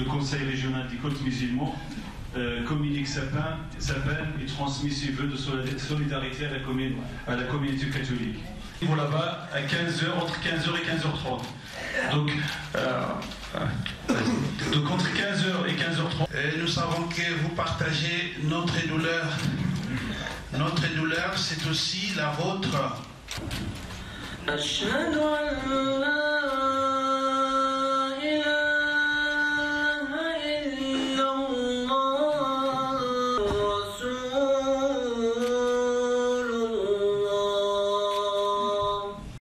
le Conseil régional des côtes musulmans communique sa peine et transmet ses vœux de solidarité à la communauté catholique. Pour là-bas, à 15h, entre 15h et 15h30. Donc entre 15h et 15h30. Nous savons que vous partagez notre douleur. Notre douleur, c'est aussi la vôtre.